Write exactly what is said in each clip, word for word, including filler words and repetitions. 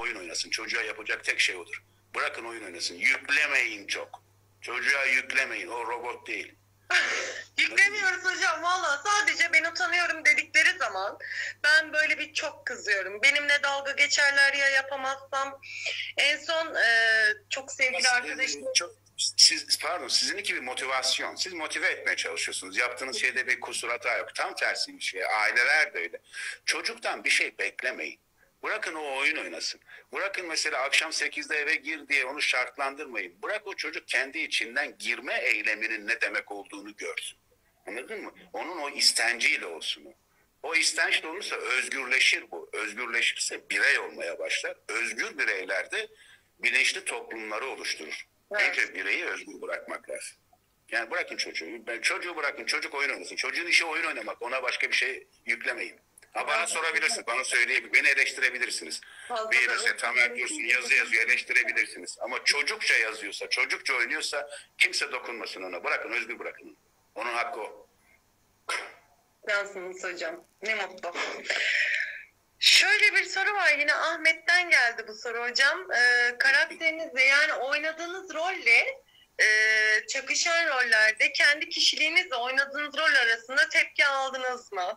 oyun oynasın. Çocuğa yapacak tek şey odur. Bırakın oyun oynasın. Yüklemeyin çok. Çocuğa yüklemeyin. O robot değil. Yüklemiyoruz hocam valla, sadece ben utanıyorum dedikleri zaman ben böyle bir çok kızıyorum. Benimle dalga geçerler ya yapamazsam. En son e, çok sevgili arkadaşım. Çok, siz, pardon, sizinki bir motivasyon. Siz motive etmeye çalışıyorsunuz. Yaptığınız şeyde bir kusur hata yok. Tam tersi bir şey. Aileler de öyle. Çocuktan bir şey beklemeyin. Bırakın o oyun oynasın. Bırakın mesela akşam sekizde eve gir diye onu şartlandırmayın. Bırak o çocuk kendi içinden girme eyleminin ne demek olduğunu görsün. Anladın mı? Onun o istenciyle olsun o. O istençle olursa özgürleşir bu. Özgürleşirse birey olmaya başlar. Özgür bireyler de bilinçli toplumları oluşturur. Evet. Önce bireyi özgür bırakmak lazım. Yani bırakın çocuğu. Ben çocuğu bırakın. Çocuk oyun oynasın. Çocuğun işi oyun oynamak. Ona başka bir şey yüklemeyin. Ha, bana sorabilirsin. Bana söyleyebilir. Beni eleştirebilirsiniz. Fazla Bir da- mesela Tamer Dursun yazı yazıyor. Eleştirebilirsiniz. Ama çocukça yazıyorsa, çocukça oynuyorsa kimse dokunmasın ona. Bırakın. Özgür bırakın onu. Onun hakkı o. Cansınız hocam. Ne mutlu. Şöyle bir soru var, yine Ahmet'ten geldi bu soru hocam. Ee, karakterinizle, yani oynadığınız rolle e, çakışan rollerde kendi kişiliğinizle oynadığınız rol arasında tepki aldınız mı?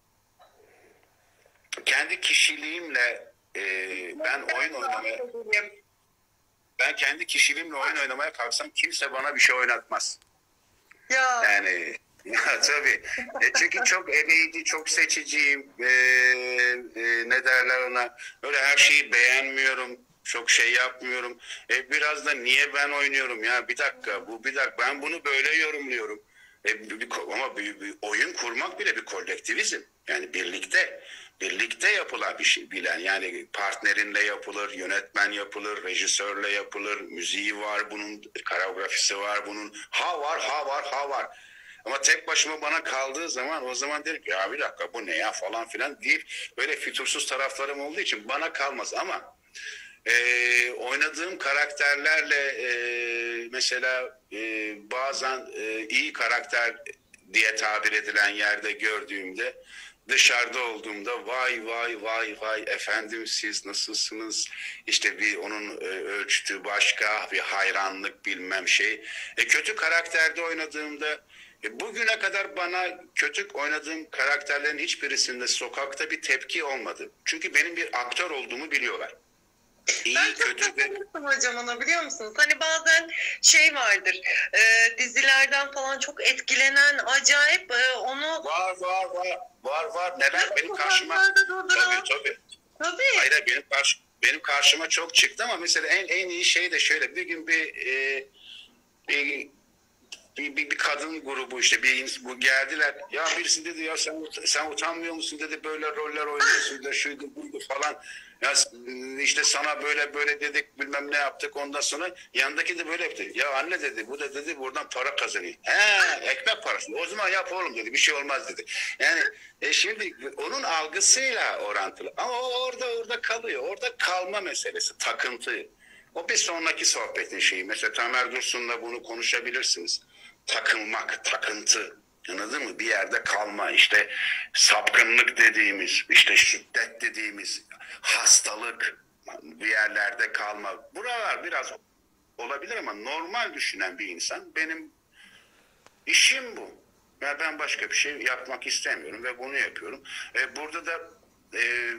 Kendi kişiliğimle e, ben oyun oynamaya ben kendi kişiliğimle oyun oynamaya kalksam kimse bana bir şey oynatmaz. Ya. Yani ya tabii. E, çünkü çok eleyici, çok seçiciyim. E, e, ne derler ona? Öyle her şeyi beğenmiyorum. Çok şey yapmıyorum. E, biraz da niye ben oynuyorum ya? Bir dakika, bu bir dakika. Ben bunu böyle yorumluyorum. E, bir, bir, ama bir, bir oyun kurmak bile bir kolektivizm. Yani birlikte, birlikte yapılan bir şey bilen. Yani partnerinle yapılır, yönetmen yapılır, rejisörle yapılır, müziği var bunun, koreografisi var bunun. Ha var, ha var, ha var. Ama tek başıma bana kaldığı zaman o zaman derim ki ya bir dakika bu ne ya falan filan deyip böyle fütursuz taraflarım olduğu için bana kalmaz. Ama e, oynadığım karakterlerle e, mesela e, bazen e, iyi karakter diye tabir edilen yerde gördüğümde, dışarıda olduğumda vay vay vay vay efendim siz nasılsınız, işte bir onun e, ölçütü başka, bir hayranlık bilmem şey. E, kötü karakterde oynadığımda e, bugüne kadar bana kötü oynadığım karakterlerin hiçbirisinde sokakta bir tepki olmadı. Çünkü benim bir aktör olduğumu biliyorlar. İyi, Ben çok kötü ve... takılırsın hocam ona, biliyor musunuz? Hani bazen şey vardır, e, dizilerden falan çok etkilenen, acayip e, onu... Var var var var var. Neler benim karşıma... Tabii tabii. Tabii. Hayır benim karşı benim karşıma çok çıktı ama mesela en en iyi şey de şöyle, bir gün bir e, bir, bir, bir, bir kadın grubu işte bir bu geldiler. Ya birisi dedi ya sen sen utanmıyor musun dedi, böyle roller oynuyorsun da şuydu buydu falan. Ya işte sana böyle böyle dedik bilmem ne yaptık, ondan sonra yanındaki de böyle yaptı. Ya anne dedi bu da dedi buradan para kazanıyor. He ekmek parası. O zaman yap oğlum dedi, bir şey olmaz dedi. Yani e şimdi onun algısıyla orantılı. Ama o orada orada kalıyor. Orada kalma meselesi, takıntı. O bir sonraki sohbetin şeyi. Mesela Tamer Dursun'la bunu konuşabilirsiniz. Takılmak, takıntı. Anladın mı? Bir yerde kalma, işte sapkınlık dediğimiz, işte şiddet dediğimiz, hastalık, bir yerlerde kalma. Buralar biraz olabilir ama normal düşünen bir insan benim işim bu. Ya ben başka bir şey yapmak istemiyorum ve bunu yapıyorum. E, burada da e,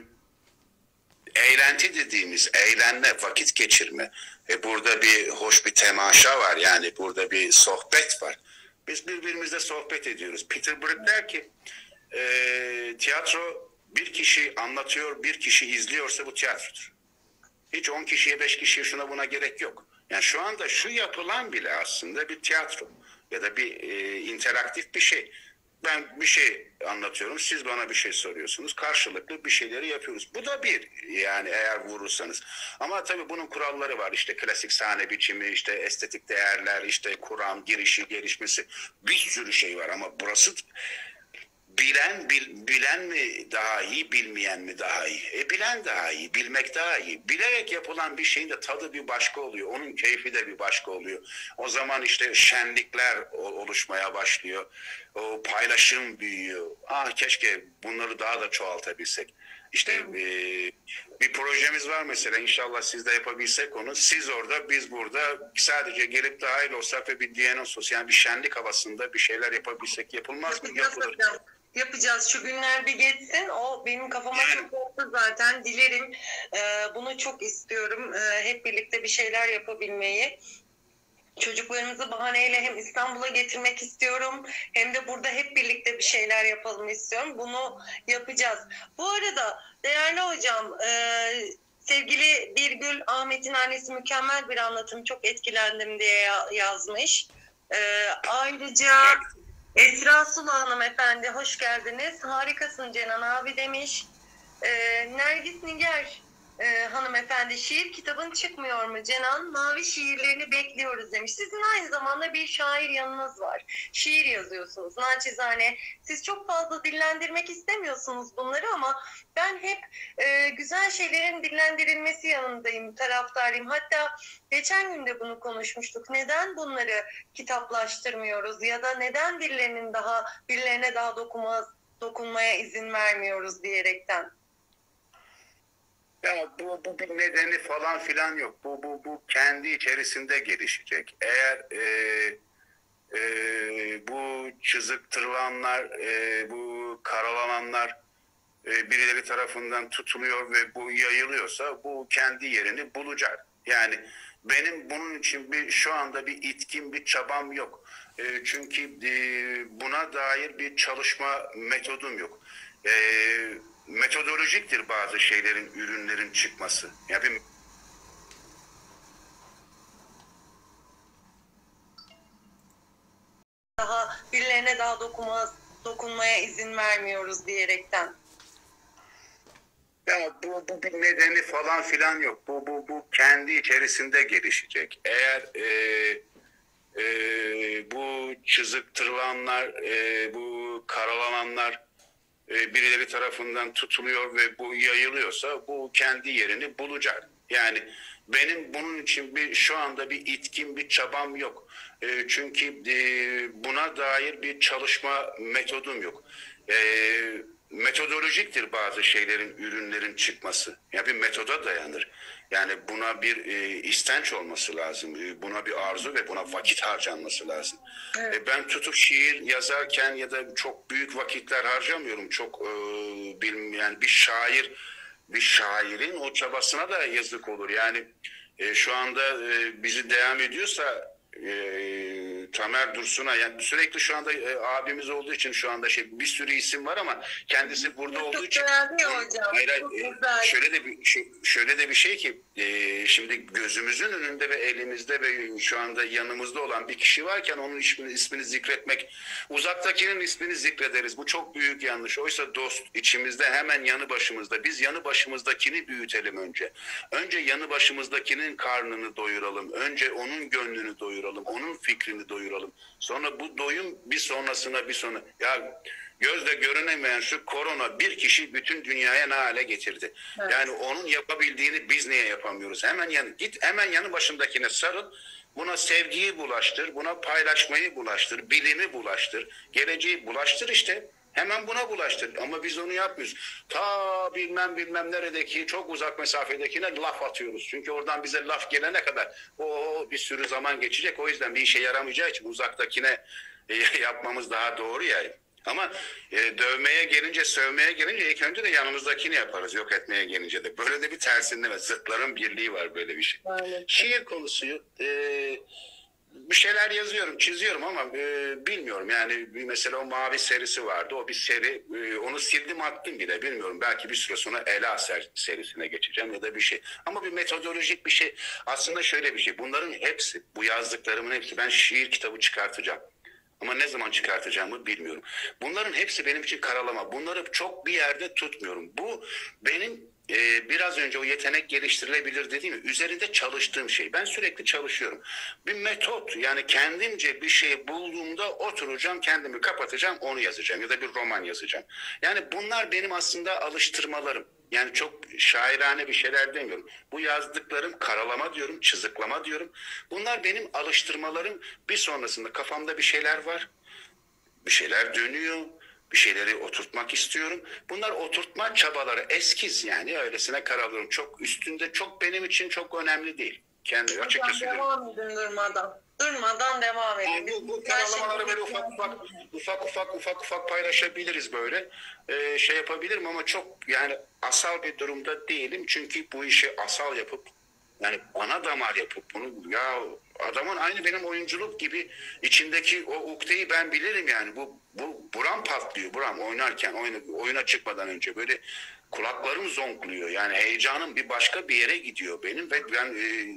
eğlenti dediğimiz, eğlenme, vakit geçirme. E, burada bir hoş bir temaşa var. Yani burada bir sohbet var. Biz birbirimizle sohbet ediyoruz. Peter Brook der ki e, tiyatro bir kişi anlatıyor, bir kişi izliyorsa bu tiyatrodur. Hiç on kişiye, beş kişiye şuna buna gerek yok. Yani şu anda şu yapılan bile aslında bir tiyatro ya da bir e, interaktif bir şey. Ben bir şey anlatıyorum, siz bana bir şey soruyorsunuz. Karşılıklı bir şeyleri yapıyoruz. Bu da bir, yani eğer vurursanız. Ama tabii bunun kuralları var. İşte klasik sahne biçimi, işte estetik değerler, işte kuram, girişi, gelişmesi. Bir sürü şey var ama burası bilen bil, bilen mi daha iyi, bilmeyen mi daha iyi? E bilen daha iyi, bilmek daha iyi. Bilerek yapılan bir şeyin de tadı bir başka oluyor. Onun keyfi de bir başka oluyor. O zaman işte şenlikler oluşmaya başlıyor. O paylaşım büyüyor. Ah keşke bunları daha da çoğaltabilsek. İşte e, bir projemiz var mesela, inşallah siz de yapabilsek onu. Siz orada, biz burada, sadece gelip dahil olsak ve bir Dionysos, yani bir şenlik havasında bir şeyler yapabilsek yapılmaz mı? Yapacağız Yapılır. hocam. Yapacağız. Şu günler bir geçsin. O benim kafama Yani. çok oldu zaten. Dilerim. Ee, bunu çok istiyorum. Ee, hep birlikte bir şeyler yapabilmeyi. Çocuklarımızı bahaneyle hem İstanbul'a getirmek istiyorum, hem de burada hep birlikte bir şeyler yapalım istiyorum. Bunu yapacağız. Bu arada değerli hocam, e, sevgili Birgül, Ahmet'in annesi mükemmel bir anlatım, çok etkilendim diye yazmış. E, ayrıca Esra Sulu hanımefendi, hoş geldiniz. Harikasın Cenan abi demiş. E, Nergis Niger Ee, hanımefendi, şiir kitabın çıkmıyor mu Cenan? Mavi şiirlerini bekliyoruz demiş. Sizin aynı zamanda bir şair yanınız var. Şiir yazıyorsunuz. Naçizane siz çok fazla dillendirmek istemiyorsunuz bunları, ama ben hep e, güzel şeylerin dillendirilmesi yanındayım, taraftarıyım. Hatta geçen gün de bunu konuşmuştuk. Neden bunları kitaplaştırmıyoruz ya da neden birilerinin daha birilerine daha dokunma, dokunmaya izin vermiyoruz diyerekten. Ya bu, bu bir nedeni falan filan yok. Bu bu bu kendi içerisinde gelişecek. Eğer e, e, bu çızıktırılanlar, e, bu karalananlar e, birileri tarafından tutuluyor ve bu yayılıyorsa, bu kendi yerini bulacak. Yani benim bunun için bir şu anda bir itkim, bir çabam yok. E, çünkü e, buna dair bir çalışma metodum yok. E, metodolojiktir bazı şeylerin, ürünlerin çıkması. Yani bir daha birilerine daha dokunma, dokunmaya izin vermiyoruz diyerekten. Ya bu, bu bir nedeni falan filan yok. Bu bu bu kendi içerisinde gelişecek. Eğer e, e, bu çızıktırılanlar, e, bu karalananlar e, birileri tarafından tutuluyor ve bu yayılıyorsa, bu kendi yerini bulacak. Yani benim bunun için bir şu anda bir itkim, bir çabam yok. E, çünkü e, buna dair bir çalışma metodum yok. E, metodolojiktir bazı şeylerin, ürünlerin çıkması. Yani bir metoda dayanır. Yani buna bir e, istenç olması lazım. E, buna bir arzu ve buna vakit harcanması lazım. Evet. E, ben tutup şiir yazarken ya da çok büyük vakitler harcamıyorum. Çok e, bilmiyorum, yani bir şair, bir şairin o çabasına da yazık olur. Yani e, şu anda e, bizi devam ediyorsa e, Tamer Dursun'a, yani sürekli şu anda e, abimiz olduğu için şu anda şey bir sürü isim var ama kendisi burada çok olduğu için hocam. hayır, hayır, şöyle de bir şey, şöyle de bir şey ki e, şimdi gözümüzün önünde ve elimizde ve şu anda yanımızda olan bir kişi varken onun ismini, ismini zikretmek, uzaktakinin ismini zikrederiz. Bu çok büyük yanlış. Oysa dost içimizde, hemen yanı başımızda. Biz yanı başımızdakini büyütelim önce. Önce yanı başımızdakinin karnını doyuralım. Önce onun gönlünü doyuralım. Onun fikrini doyuralım. Sonra bu doyum bir sonrasına bir sonra. Ya gözle görünemeyen şu korona bir kişi bütün dünyaya ne hale getirdi. Evet. Yani onun yapabildiğini biz niye yapamıyoruz? Hemen yanı, git hemen yanı başındakine sarıl. Buna sevgiyi bulaştır, buna paylaşmayı bulaştır, bilimi bulaştır, geleceği bulaştır işte. Hemen buna bulaştır. Ama biz onu yapmıyoruz. Ta bilmem bilmem neredeki çok uzak mesafedekine laf atıyoruz. Çünkü oradan bize laf gelene kadar o bir sürü zaman geçecek. O yüzden bir işe yaramayacağı için uzaktakine e, yapmamız daha doğru yani. Ama e, dövmeye gelince, sövmeye gelince ilk önce de yanımızdakini yaparız. Yok etmeye gelince de. Böyle de bir tersinleme. Zıtların birliği var, böyle bir şey. Aynen. Şiir konusu e, bir şeyler yazıyorum, çiziyorum ama e, bilmiyorum. Yani bir, mesela o Mavi serisi vardı. O bir seri. E, onu sildim attım bile. Bilmiyorum. Belki bir süre sonra Ela ser, serisine geçeceğim ya da bir şey. Ama bir metodolojik bir şey. Aslında şöyle bir şey. Bunların hepsi, bu yazdıklarımın hepsi, ben şiir kitabı çıkartacağım. Ama ne zaman çıkartacağımı bilmiyorum. Bunların hepsi benim için karalama. Bunları çok bir yerde tutmuyorum. Bu benim e, biraz önce o yetenek geliştirilebilir dediğim üzerinde çalıştığım şey. Ben sürekli çalışıyorum. Bir metot, yani kendimce bir şey bulduğumda oturacağım, kendimi kapatacağım, onu yazacağım ya da bir roman yazacağım. Yani bunlar benim aslında alıştırmalarım. Yani çok şairane bir şeyler demiyorum. Bu yazdıklarım karalama diyorum, çiziklama diyorum. Bunlar benim alıştırmalarım. Bir sonrasında kafamda bir şeyler var. Bir şeyler dönüyor. Bir şeyleri oturtmak istiyorum. Bunlar oturtma çabaları, eskiz yani, öylesine karalıyorum. Çok üstünde, çok benim için çok önemli değil. Kendi açıkça söylüyorum. Devam edin durmadan. Durmadan devam edin. Yani bu, bu karalamaları böyle ufak ufak ufak ufak ufak ufak paylaşabiliriz böyle. Ee, şey yapabilirim ama çok yani asal bir durumda değilim. Çünkü bu işi asal yapıp yani bana damar yapıp bunu, ya adamın aynı benim oyunculuk gibi içindeki o ukdeyi ben bilirim yani. Bu bu buram patlıyor, buram oynarken, oyuna, oyuna çıkmadan önce böyle kulaklarım zonkluyor. Yani heyecanım bir başka bir yere gidiyor benim ve ben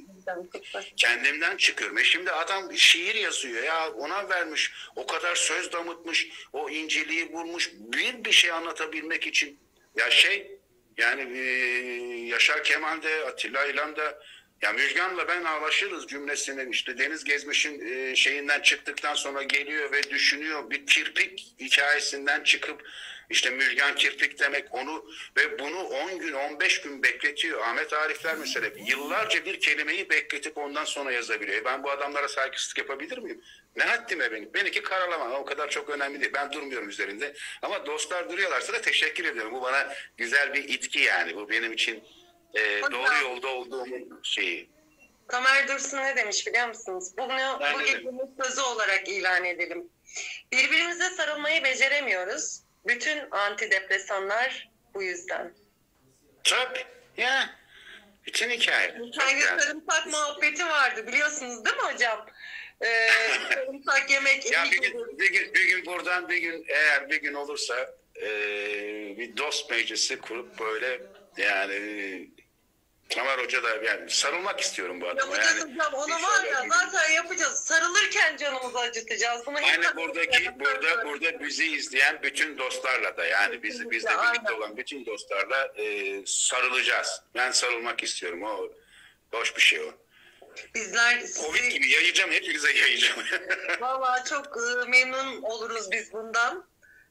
e, kendimden çıkıyorum. E şimdi adam şiir yazıyor ya, ona vermiş, o kadar söz damıtmış, o inceliği bulmuş bir bir şey anlatabilmek için. Ya şey yani e, Yaşar Kemal de, Atilla İlhan da, ya Müjgan'la ben ağlaşırız cümlesinin, işte Deniz Gezmiş'in e, şeyinden çıktıktan sonra geliyor ve düşünüyor, bir kirpik hikayesinden çıkıp işte Müjgan kirpik demek, onu ve bunu on gün on beş gün bekletiyor. Ahmet Arifler mesela yıllarca bir kelimeyi bekletip ondan sonra yazabiliyor. E ben bu adamlara saygısızlık yapabilir miyim? Ne haddime benim? Benimki karalama, o kadar çok önemli değil. Ben durmuyorum üzerinde. Ama dostlar duruyorlarsa da teşekkür ediyorum. Bu bana güzel bir itki yani. Bu benim için e, doğru yolda olduğumun şeyi. Tamer Dursun ne demiş biliyor musunuz? Bunu Ben bu de gecenin sözü olarak ilan edelim. Birbirimize sarılmayı beceremiyoruz. Bütün antidepresanlar bu yüzden. Tabii. Ya. Bütün hikaye. Geçen gün sarımsak muhabbeti vardı biliyorsunuz değil mi hocam? Ee, sarımsak yemek Ya iyi bir olur. gün, bir gün, bir gün buradan bir gün, eğer bir gün olursa e, bir dost meclisi kurup böyle yani Tamer Hoca da, yani sarılmak istiyorum bu adama. Yapacağız Yani hocam onu bir var ya şöyle- zaten yapacağız. Sarılırken canımızı acıtacağız. Bunu Aynen hep- buradaki burada burada bizi izleyen bütün dostlarla da, yani bizi bizle birlikte Aynen. olan bütün dostlarla e, sarılacağız. Ben sarılmak istiyorum. O hoş bir şey o. Bizler Covid sizi gibi yayacağım, hepinize yayacağım. valla çok e, memnun oluruz biz bundan.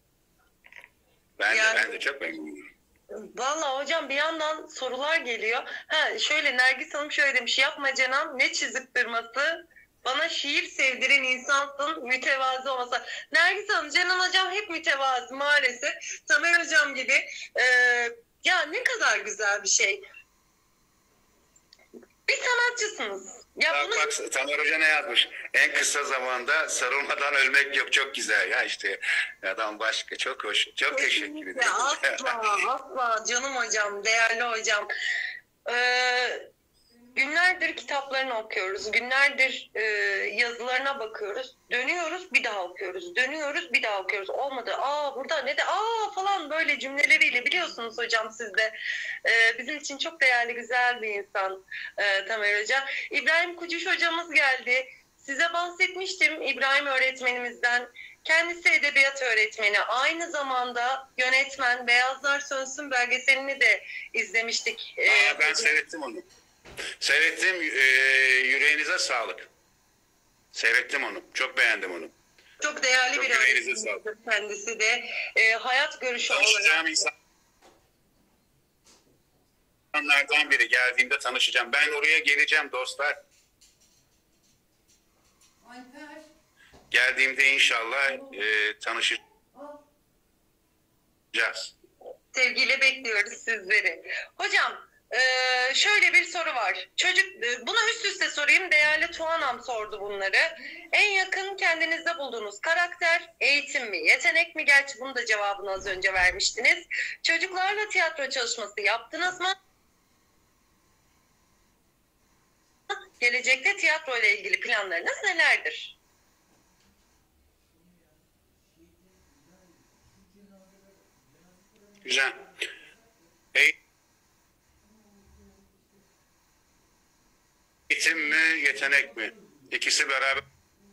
ben Yani- de ben de çok memnunum. Valla hocam bir yandan sorular geliyor. Ha şöyle Nergis Hanım şöyle demiş. Yapma Canan ne çizip durması. Bana şiir sevdiren insansın, mütevazı olmasa. Nergis Hanım, Canan hocam hep mütevazı maalesef. Tamer hocam gibi. Ee, ya ne kadar güzel bir şey. Bir sanatçısınız. Ya Bak bunu bak Tamer Hoca ne yazmış? En kısa zamanda sarılmadan ölmek yok, çok güzel. Ya işte adam başka, çok hoş. Çok teşekkür kesinlikle ederim. asla asla canım hocam, değerli hocam. Ee, günlerdir kitaplarını okuyoruz, günlerdir e, yazılarına bakıyoruz, dönüyoruz bir daha okuyoruz, dönüyoruz bir daha okuyoruz. Olmadı, aa burada ne de aa falan böyle cümleleriyle biliyorsunuz hocam siz de. Ee, bizim için çok değerli, güzel bir insan e, Tamer Hoca. İbrahim Kucuş hocamız geldi. Size bahsetmiştim İbrahim öğretmenimizden. Kendisi edebiyat öğretmeni, aynı zamanda yönetmen. Beyazlar Sönsün belgeselini de izlemiştik. Ee, Aa, ben seyrettim onu. Seyrettim, e, yüreğinize sağlık. Seyrettim onu. Çok beğendim onu. Çok değerli Çok bir yüreğinize öğretmenimizdir kendisi de. Ee, hayat görüşü olarak. Tanışacağım insanlardan biri, geldiğimde tanışacağım. Ben oraya geleceğim dostlar. Alper. Geldiğimde inşallah e, tanışacağız. Sevgiyle bekliyoruz sizleri. Hocam e, şöyle bir soru var. Çocuk, e, bunu üst üste sorayım. Değerli Tuğanam sordu bunları. En yakın kendinizde bulduğunuz karakter eğitim mi, yetenek mi? Gerçi bunun da cevabını az önce vermiştiniz. Çocuklarla tiyatro çalışması yaptınız mı? Gelecekte tiyatro ile ilgili planlarınız nelerdir? Güzel. Eğitim mi, yetenek mi? İkisi beraber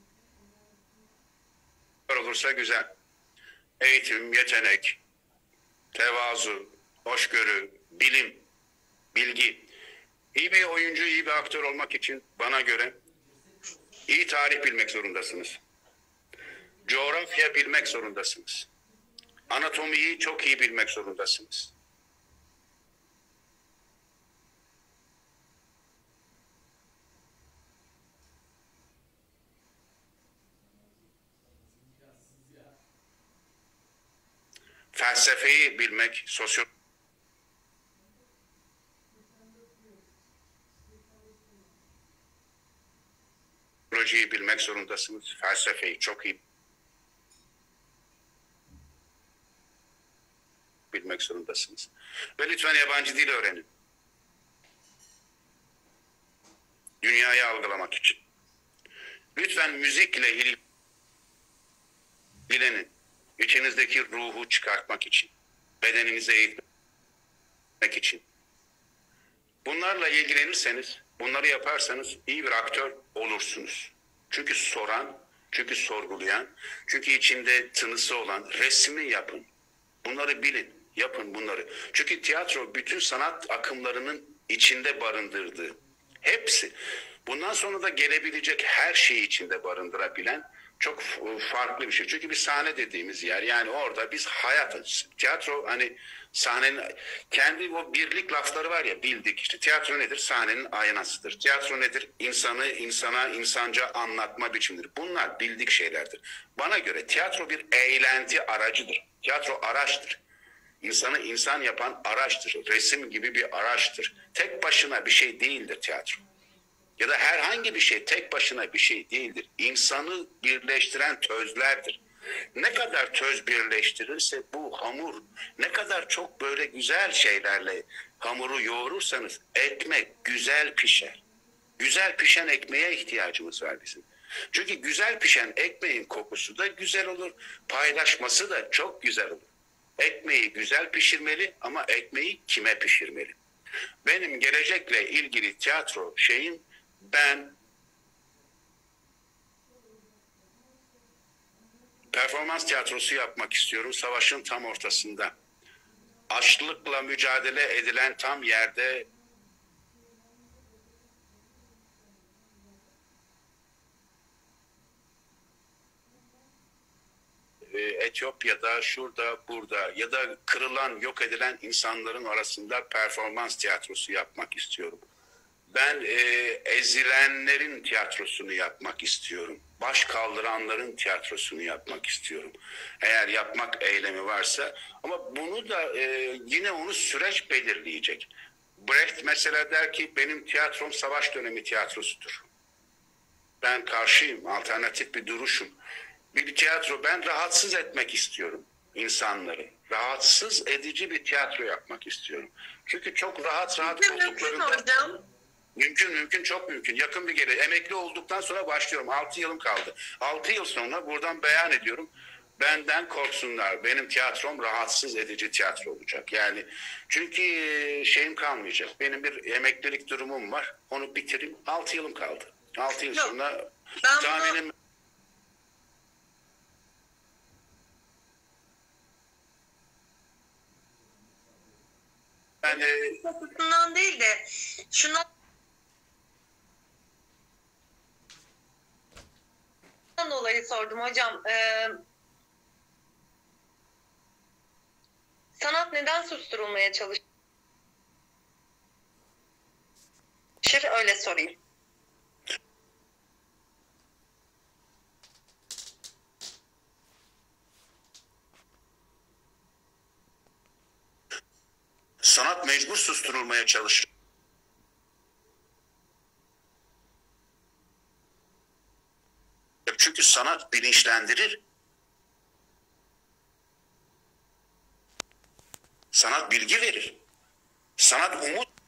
olursa güzel. Eğitim, yetenek, tevazu, hoşgörü, bilim, bilgi. İyi bir oyuncu, iyi bir aktör olmak için bana göre iyi tarih bilmek zorundasınız. Coğrafya bilmek zorundasınız. Anatomiyi çok iyi bilmek zorundasınız. felsefeyi bilmek, sosyolojiyi bilmek zorundasınız. Felsefeyi çok iyi bilmek zorundasınız. Ve lütfen yabancı dil öğrenin. Dünyayı algılamak için. Lütfen müzikle ilgilenin. İçinizdeki ruhu çıkartmak için. Bedeninize eğitmek için. Bunlarla ilgilenirseniz, bunları yaparsanız iyi bir aktör olursunuz. Çünkü soran, çünkü sorgulayan, çünkü içinde tınısı olan resmi yapın. Bunları bilin, yapın bunları. Çünkü tiyatro bütün sanat akımlarının içinde barındırdığı, hepsi, bundan sonra da gelebilecek her şeyi içinde barındırabilen çok farklı bir şey. Çünkü bir sahne dediğimiz yer, yani orada biz hayatız. Tiyatro hani sahnenin kendi o birlik lafları var ya, bildik işte. Tiyatro nedir? Sahnenin aynasıdır. Tiyatro nedir? İnsanı insana insanca anlatma biçimidir. Bunlar bildik şeylerdir. Bana göre tiyatro bir eğlenti aracıdır. Tiyatro araçtır. İnsanı insan yapan araçtır. Resim gibi bir araçtır. Tek başına bir şey değildir tiyatro. Ya da herhangi bir şey tek başına bir şey değildir. İnsanı birleştiren tözlerdir. Ne kadar töz birleştirirse bu hamur, ne kadar çok böyle güzel şeylerle hamuru yoğurursanız ekmek güzel pişer. Güzel pişen ekmeğe ihtiyacımız var bizim. Çünkü güzel pişen ekmeğin kokusu da güzel olur, paylaşması da çok güzel olur. Ekmeği güzel pişirmeli ama ekmeği kime pişirmeli? Benim gelecekle ilgili tiyatro şeyim, ben performans tiyatrosu yapmak istiyorum savaşın tam ortasında. Açlıkla mücadele edilen tam yerde Etiyopya'da, şurada, burada ya da kırılan, yok edilen insanların arasında performans tiyatrosu yapmak istiyorum. Ben e, ezilenlerin tiyatrosunu yapmak istiyorum. Baş kaldıranların tiyatrosunu yapmak istiyorum. Eğer yapmak eylemi varsa. Ama bunu da e, yine onu süreç belirleyecek. Brecht mesela der ki benim tiyatrom savaş dönemi tiyatrosudur. Ben karşıyım, alternatif bir duruşum. Bir tiyatro, ben rahatsız etmek istiyorum insanları. Rahatsız edici bir tiyatro yapmak istiyorum. Çünkü çok rahat rahat olduklarında... Mümkün mümkün çok mümkün. Yakın bir gelecek. Emekli olduktan sonra başlıyorum. altı yılım kaldı. altı yıl sonra buradan beyan ediyorum. Benden korksunlar. Benim tiyatrom rahatsız edici tiyatro olacak. Yani çünkü şeyim kalmayacak. Benim bir emeklilik durumum var. Onu bitireyim. altı yılım kaldı. altı yıl Yok, sonra tahminim bunu... Ben de... değil de şuna dolayı sordum hocam. Ee, sanat neden susturulmaya çalışır? Öyle sorayım. Sanat mecbur susturulmaya çalışır. Çünkü sanat bilinçlendirir. Sanat bilgi verir. Sanat umut